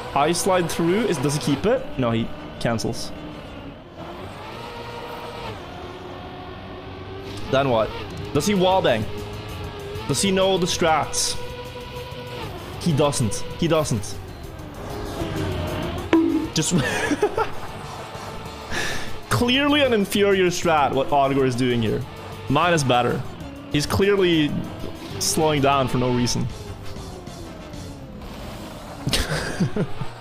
I slide through. Does he keep it? No, he cancels. Then what? Does he wallbang? Does he know the strats? He doesn't. He doesn't. Just... Clearly an inferior strat, what Oddgore is doing here. Mine is better. He's clearly slowing down for no reason.